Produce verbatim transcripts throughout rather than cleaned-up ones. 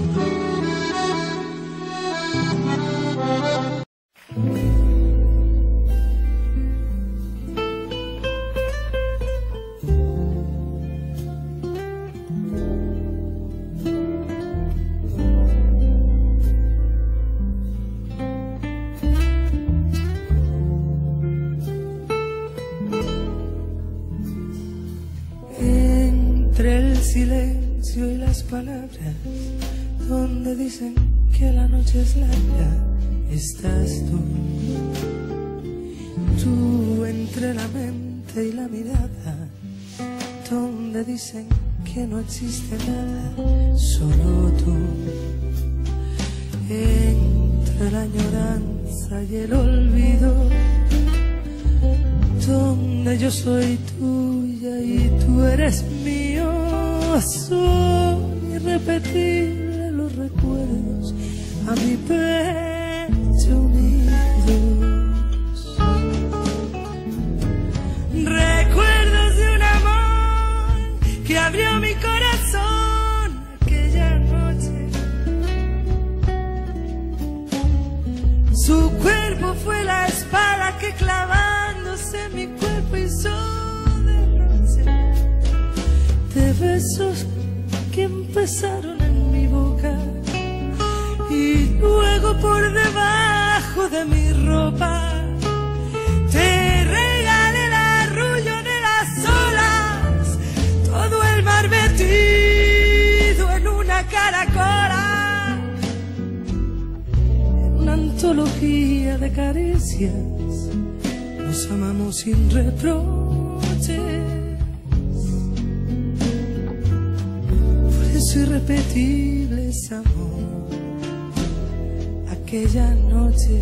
Entre el silencio y las palabras, donde dicen que la noche es larga, estás tú. Tú entre la mente y la mirada, donde dicen que no existe nada, solo tú. Entre la añoranza y el olvido, donde yo soy tuya y tú eres mío, son irrepetibles los recuerdos a mi pecho unidos. Recuerdos de un amor que abrió mi corazón aquella noche. Su cuerpo fue la espada que clavándose en mi cuerpo hizo derroche de besos que empezaron en mi boca y luego por debajo de mi ropa te regalé el arrullo de las olas, todo el mar metido en una caracola, en una antología de caricias. Nos amamos sin reproches, por eso irrepetible es amor aquella noche.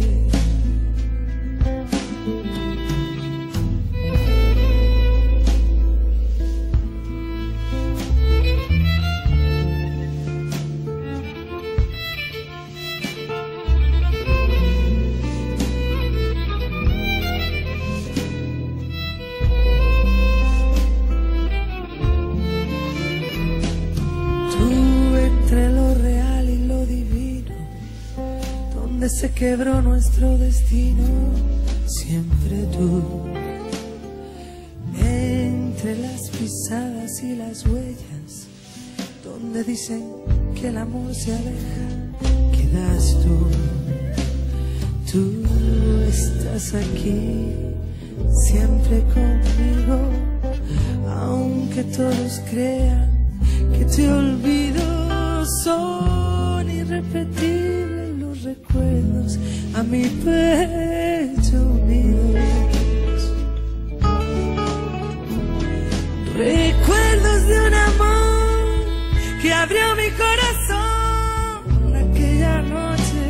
Entre lo real y lo divino, donde se quebró nuestro destino, siempre tú. Entre las pisadas y las huellas, donde dicen que el amor se aleja, quedas tú. Tú estás aquí, siempre conmigo, aunque todos crean que te olvido. Son irrepetibles los recuerdos a mi pecho unidos. Recuerdos de un amor que abrió mi corazón aquella noche.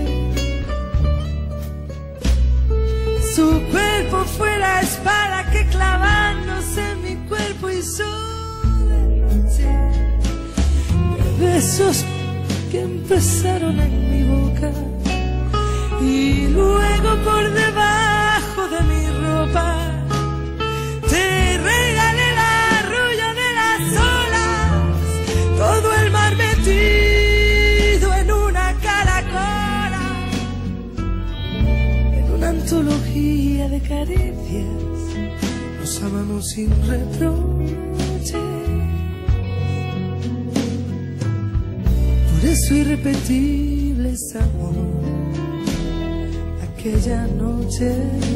Su cuerpo fue la espada que clavándose en mi cuerpo hizo derroche. Besos que empezaron en mi boca y luego por debajo de mi ropa te regalé el arrullo de las olas, todo el mar metido en una caracola, en una antología de caricias. Nos amamos sin reproche, por eso irrepetible es amor aquella noche.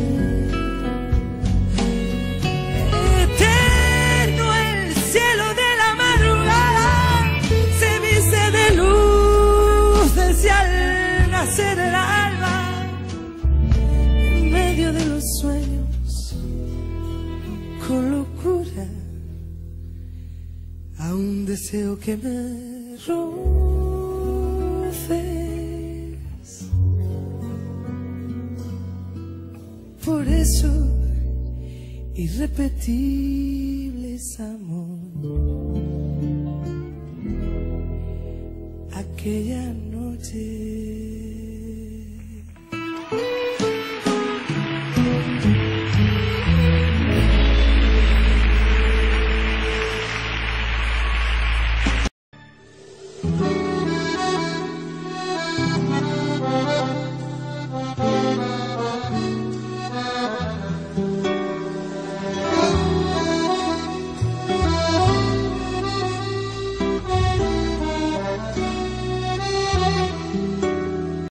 Eterno el cielo de la madrugada, se viste de luz desde al nacer el alba. En medio de los sueños, con locura, aún deseo que me roces. Por eso irrepetible es amor aquella noche.